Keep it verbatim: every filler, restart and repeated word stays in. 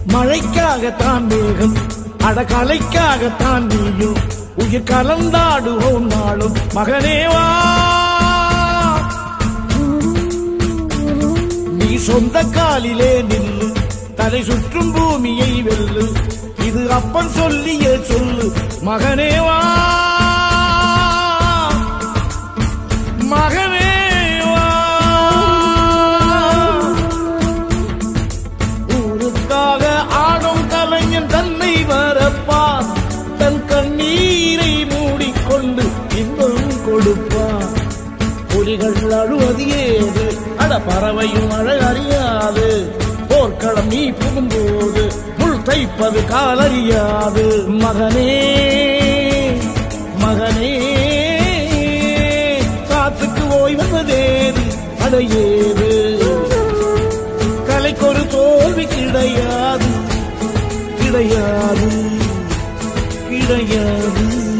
மழைக்காகத்தான் மேகம் அடகலைக்காகத்தான் நீயும் உயிர் கலந்தாடுவோம் நாளும் மகனேவா நீ சொந்த காலிலே நில்லு தலை சுற்றும் பூமியை வெல்லு இது அப்பன் சொல்லிய சொல்லு மகனேவா மகனேவா ஊருக்காக ஆடும் கலைஞன் தன்னை வரப்பான் தன் கண்ணீரை மூடிக்கொண்டு இன்பம் கொடுப்பான் புலிகள் அழுவது ஏது அட பறவையும் அழ அறியாது போர்க்களம் நீ புகும்போது முள் தைப்பது காலறியாது மகனே மகனே காத்துக்கு ஓய்வதேது அடையேது கலைக்கொரு தோல்வி கிடையாது கிடையாது கிடையாது